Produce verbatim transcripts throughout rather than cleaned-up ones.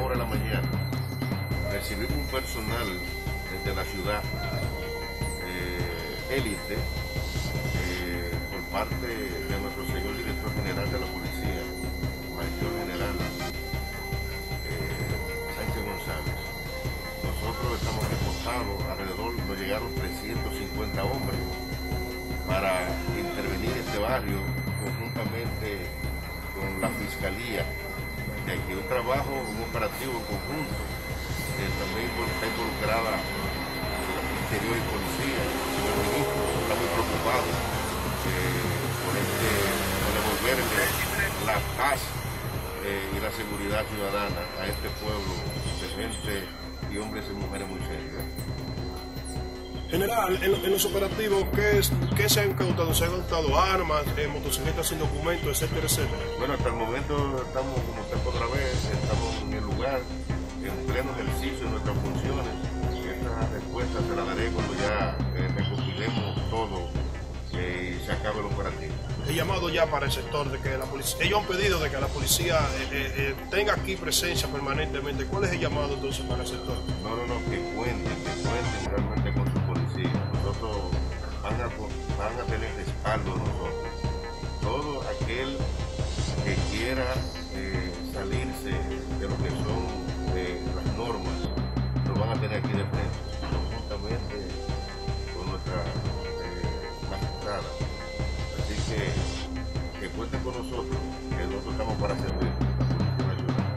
hora de la mañana, recibimos un personal desde la ciudad, eh, élite, eh, por parte de nuestro señor director general de la policía, mayor general eh, Sánchez González. Nosotros estamos reportados, alrededor nos llegaron trescientos cincuenta hombres para intervenir en este barrio conjuntamente con la Fiscalía, de aquí un trabajo, un operativo conjunto, eh, también está involucrada Interior y Policía. El señor ministro está muy preocupado eh, por, este, por devolverle la paz eh, y la seguridad ciudadana a este pueblo de gente y hombres y mujeres muy serios. General, en, en los operativos, ¿qué, es, ¿qué se han incautado? ¿Se han incautado armas, eh, motocicletas sin documentos, etcétera, etcétera? Bueno, hasta el momento estamos, como usted podrá ver, estamos en el lugar, en pleno ejercicio de nuestras funciones, y esta respuesta se la daré cuando ya eh, recopilemos todo eh, y se acabe el operativo. He llamado ya para el sector de que la policía, ellos han pedido de que la policía eh, eh, eh, tenga aquí presencia permanentemente. ¿Cuál es el llamado entonces para el sector? No, no, no, que cuenten, que cuenten realmente con su policía. Nosotros van a, van a tener respaldo de nosotros. Todo aquel que quiera eh, salirse de lo que son eh, las normas, lo van a tener aquí de frente, conjuntamente con nuestra eh, magistrada. Así que, que cuenten con nosotros, que nosotros estamos para servir a la Policía Nacional.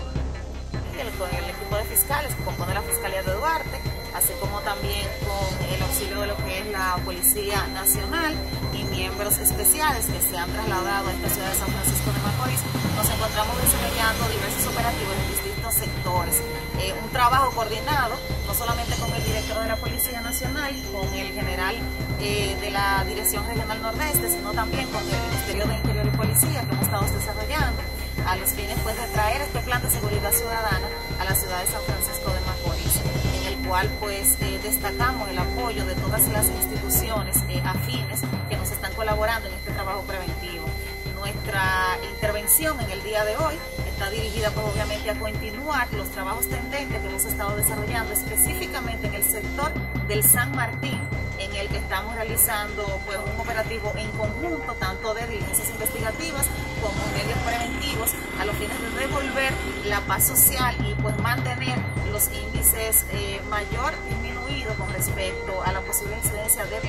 Con el equipo de fiscales que compone la Fiscalía de Duarte, así como también con el auxilio de lo que es la Policía Nacional y miembros especiales que se han trasladado a esta ciudad de San Francisco de Macorís, nos encontramos desarrollando diversos operativos en distintos sectores. Eh, un trabajo coordinado, no solamente con el director de la Policía Nacional, con el general eh, de la Dirección Regional Nordeste, sino también con el Ministerio de Interior y Policía que hemos estado desarrollando a los fines pues, de traer este plan de seguridad ciudadana a la ciudad de San Francisco de Macorís, en el cual pues eh, destacamos el apoyo de todas las instituciones eh, afines que nos están colaborando en este trabajo preventivo. Nuestra intervención en el día de hoy está dirigida pues, obviamente a continuar los trabajos tendentes que hemos estado desarrollando específicamente en el sector del San Martín, en el que estamos realizando pues, un operativo en conjunto, tanto de diligencias investigativas como medios preventivos, a los fines de devolver la paz social y pues mantener los índices eh, mayor disminuidos con respecto a la posible incidencia de